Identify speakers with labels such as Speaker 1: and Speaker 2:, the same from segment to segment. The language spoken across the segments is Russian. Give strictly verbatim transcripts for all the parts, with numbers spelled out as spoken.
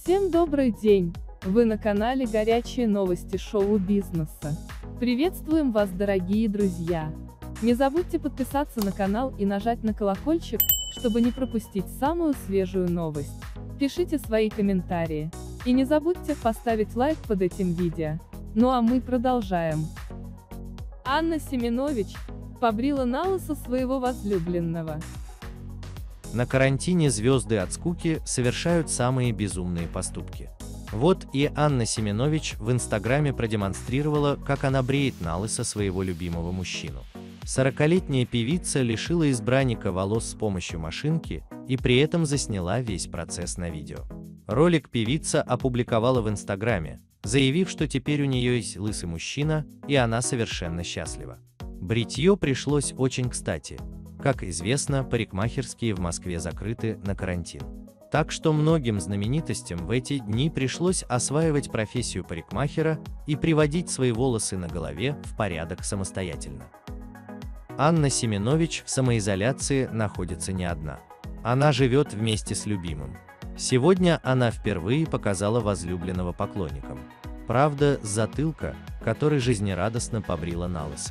Speaker 1: Всем добрый день! Вы на канале «Горячие новости шоу-бизнеса». Приветствуем вас, дорогие друзья! Не забудьте подписаться на канал и нажать на колокольчик, чтобы не пропустить самую свежую новость. Пишите свои комментарии. И не забудьте поставить лайк под этим видео. Ну а мы продолжаем. Анна Семенович побрила налысо своего возлюбленного.
Speaker 2: На карантине звезды от скуки совершают самые безумные поступки. Вот и Анна Семенович в инстаграме продемонстрировала, как она бреет налысо своего любимого мужчину. сорокалетняя певица лишила избранника волос с помощью машинки и при этом засняла весь процесс на видео. Ролик певица опубликовала в инстаграме, заявив, что теперь у нее есть лысый мужчина, и она совершенно счастлива. Бритье пришлось очень кстати. Как известно, парикмахерские в Москве закрыты на карантин. Так что многим знаменитостям в эти дни пришлось осваивать профессию парикмахера и приводить свои волосы на голове в порядок самостоятельно. Анна Семенович в самоизоляции находится не одна. Она живет вместе с любимым. Сегодня она впервые показала возлюбленного поклонникам. Правда, с затылка, который жизнерадостно побрила налысо.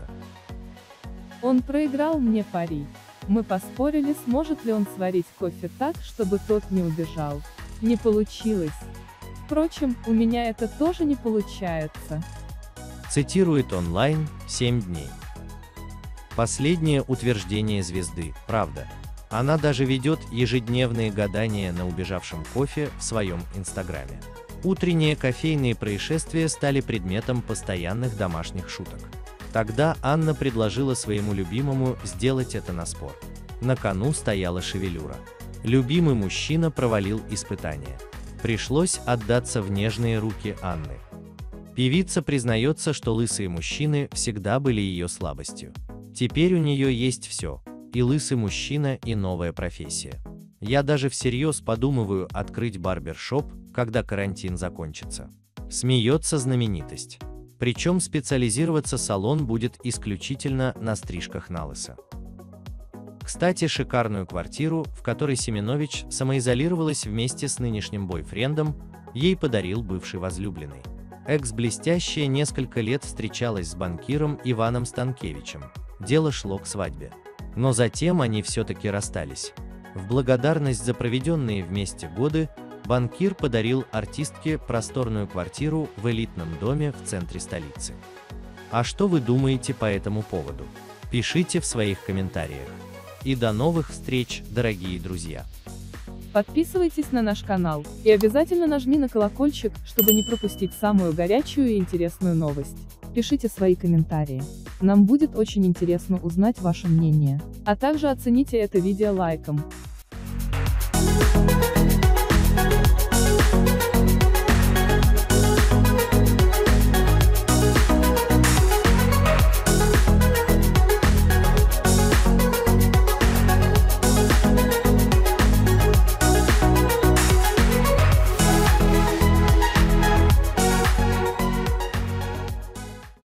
Speaker 1: Он проиграл мне пари. Мы поспорили, сможет ли он сварить кофе так, чтобы тот не убежал. Не получилось. Впрочем, у меня это тоже не получается.
Speaker 2: Цитирует онлайн семь дней. Последнее утверждение звезды, правда. Она даже ведет ежедневные гадания на убежавшем кофе в своем инстаграме. Утренние кофейные происшествия стали предметом постоянных домашних шуток. Тогда Анна предложила своему любимому сделать это на спор. На кону стояла шевелюра. Любимый мужчина провалил испытание. Пришлось отдаться в нежные руки Анны. Певица признается, что лысые мужчины всегда были ее слабостью. Теперь у нее есть все: и лысый мужчина, и новая профессия. Я даже всерьез подумываю открыть барбершоп, когда карантин закончится. Смеется знаменитость. Причем специализироваться салон будет исключительно на стрижках налысо. Кстати, шикарную квартиру, в которой Семенович самоизолировалась вместе с нынешним бойфрендом, ей подарил бывший возлюбленный. Экс-блестящая несколько лет встречалась с банкиром Иваном Станкевичем. Дело шло к свадьбе. Но затем они все-таки расстались. В благодарность за проведенные вместе годы банкир подарил артистке просторную квартиру в элитном доме в центре столицы. А что вы думаете по этому поводу? Пишите в своих комментариях. И до новых встреч, дорогие друзья!
Speaker 1: Подписывайтесь на наш канал и обязательно нажми на колокольчик, чтобы не пропустить самую горячую и интересную новость. Пишите свои комментарии. Нам будет очень интересно узнать ваше мнение. А также оцените это видео лайком.